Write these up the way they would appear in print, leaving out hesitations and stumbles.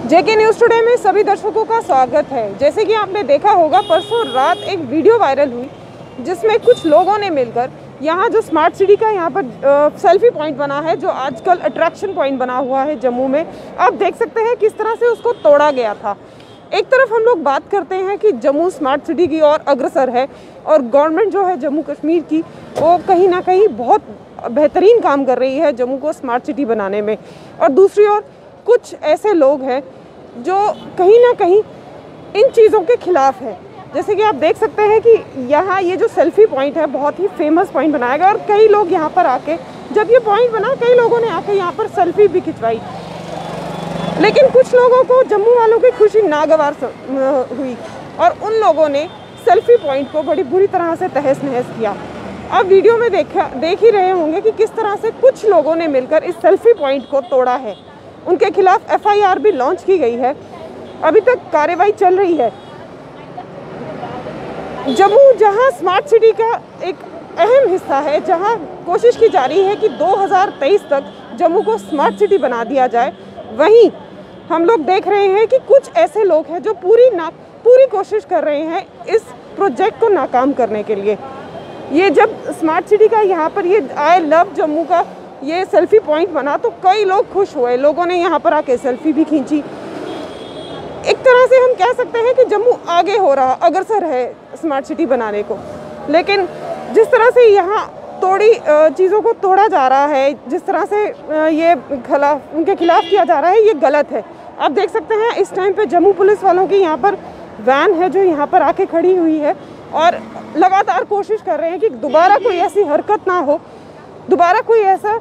जेके news today में सभी दर्शकों का स्वागत है। जैसे कि आपने देखा होगा, परसों रात एक वीडियो वायरल हुई जिसमें कुछ लोगों ने मिलकर यहाँ जो स्मार्ट सिटी का यहाँ पर सेल्फी पॉइंट बना है, जो आजकल अट्रैक्शन पॉइंट बना हुआ है जम्मू में, आप देख सकते हैं किस तरह से उसको तोड़ा गया था। एक तरफ हम लोग बात करते हैं कि जम्मू स्मार्ट सिटी की ओर अग्रसर है और गवर्नमेंट जो है जम्मू कश्मीर की, वो कहीं ना कहीं बहुत बेहतरीन काम कर रही है जम्मू को स्मार्ट सिटी बनाने में, और दूसरी ओर कुछ ऐसे लोग हैं जो कहीं ना कहीं इन चीज़ों के खिलाफ है। जैसे कि आप देख सकते हैं कि यहाँ ये जो सेल्फी पॉइंट है बहुत ही फेमस पॉइंट बनाया गया, और कई लोग यहाँ पर आके, जब ये पॉइंट बना, कई लोगों ने आके यहाँ पर सेल्फी भी खिंचवाई। लेकिन कुछ लोगों को जम्मू वालों की खुशी नागवार हुई और उन लोगों ने सेल्फी पॉइंट को बड़ी बुरी तरह से तहस नहस किया। आप वीडियो में देख ही रहे होंगे कि किस तरह से कुछ लोगों ने मिलकर इस सेल्फी पॉइंट को तोड़ा है। उनके खिलाफ एफआईआर भी लॉन्च की गई है, अभी तक कार्रवाई चल रही है। जम्मू जहां स्मार्ट सिटी का एक अहम हिस्सा है, जहां कोशिश की जा रही है कि 2023 तक जम्मू को स्मार्ट सिटी बना दिया जाए, वहीं हम लोग देख रहे हैं कि कुछ ऐसे लोग हैं जो पूरी कोशिश कर रहे हैं इस प्रोजेक्ट को नाकाम करने के लिए। ये जब स्मार्ट सिटी का यहाँ पर ये आई लव जम्मू का ये सेल्फी पॉइंट बना तो कई लोग खुश हुए, लोगों ने यहाँ पर आके सेल्फी भी खींची। एक तरह से हम कह सकते हैं कि जम्मू आगे हो रहा, अग्रसर है स्मार्ट सिटी बनाने को। लेकिन जिस तरह से यहाँ चीज़ों को तोड़ा जा रहा है, जिस तरह से ये उनके खिलाफ किया जा रहा है, ये गलत है। आप देख सकते हैं इस टाइम पे जम्मू पुलिस वालों की यहाँ पर वैन है जो यहाँ पर आके खड़ी हुई है और लगातार कोशिश कर रहे हैं कि दोबारा कोई ऐसी हरकत ना हो, दोबारा कोई ऐसा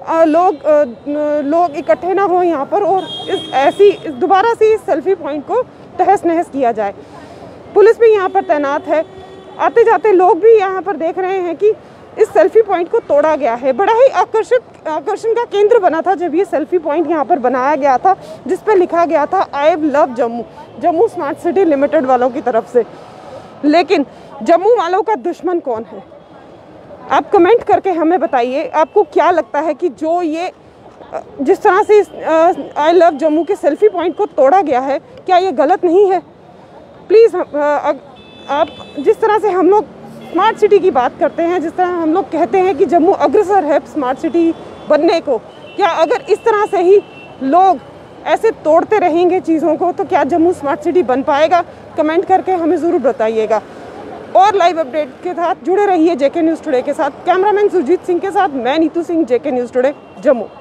लोग इकट्ठे ना हो यहाँ पर, और दोबारा से इस सेल्फी पॉइंट को तहस नहस किया जाए। पुलिस भी यहाँ पर तैनात है। आते जाते लोग भी यहाँ पर देख रहे हैं कि इस सेल्फी पॉइंट को तोड़ा गया है। बड़ा ही आकर्षण का केंद्र बना था जब ये सेल्फी पॉइंट यहाँ पर बनाया गया था, जिस पर लिखा गया था I love Jammu, Jammu smart city limited वालों की तरफ से। लेकिन जम्मू वालों का दुश्मन कौन है? आप कमेंट करके हमें बताइए, आपको क्या लगता है कि जो ये जिस तरह से आई लव जम्मू के सेल्फी पॉइंट को तोड़ा गया है, क्या ये गलत नहीं है? प्लीज़ आप जिस तरह से हम लोग स्मार्ट सिटी की बात करते हैं, जिस तरह हम लोग कहते हैं कि जम्मू अग्रसर है स्मार्ट सिटी बनने को, क्या अगर इस तरह से ही लोग ऐसे तोड़ते रहेंगे चीज़ों को, तो क्या जम्मू स्मार्ट सिटी बन पाएगा? कमेंट करके हमें ज़रूर बताइएगा। और लाइव अपडेट के साथ जुड़े रहिए जेके न्यूज़ टुडे के साथ। कैमरामैन सुरजीत सिंह के साथ मैं Neetu Singh, JK news today Jammu.